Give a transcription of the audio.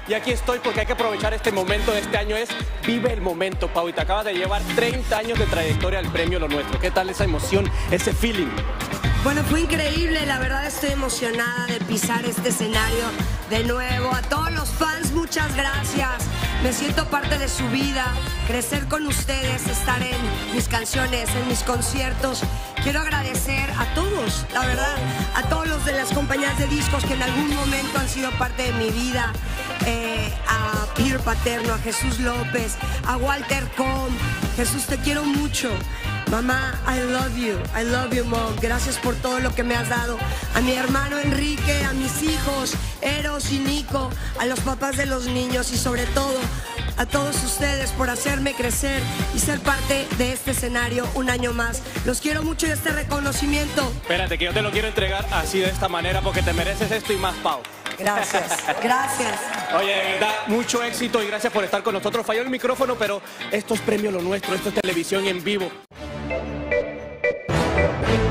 Y aquí estoy porque hay que aprovechar este momento de este año. Vive el momento, Pau. Y te acabas de llevar 30 años de trayectoria al premio Lo Nuestro. ¿Qué tal esa emoción, ese feeling? Bueno, fue increíble, la verdad estoy emocionada de pisar este escenario de nuevo. A todos los fans, muchas gracias. Me siento parte de su vida, crecer con ustedes, estar en mis canciones, en mis conciertos. Quiero agradecer a todos, la verdad, a todos los de las compañías de discos que en algún momento han sido parte de mi vida. A Peter Paterno, a Jesús López, a Walter Com. Jesús, te quiero mucho. Mamá, I love you, Mom. Gracias por todo lo que me has dado. A mi hermano Enrique, a mis hijos, Eros y Nico, a los papás de los niños y sobre todo a todos ustedes por hacerme crecer y ser parte de este escenario un año más. Los quiero mucho y este reconocimiento. Espérate, que yo te lo quiero entregar así de esta manera porque te mereces esto y más, Pau. Gracias, gracias. Oye, de verdad, mucho éxito y gracias por estar con nosotros. Falló el micrófono, pero esto es premio Lo Nuestro, esto es televisión en vivo.